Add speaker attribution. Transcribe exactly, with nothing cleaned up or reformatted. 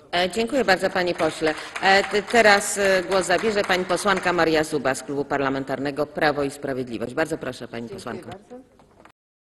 Speaker 1: Dziękuję bardzo, panie pośle. Teraz głos zabierze pani posłanka Maria Zuba z Klubu Parlamentarnego Prawo i Sprawiedliwość. Bardzo proszę, pani posłanko.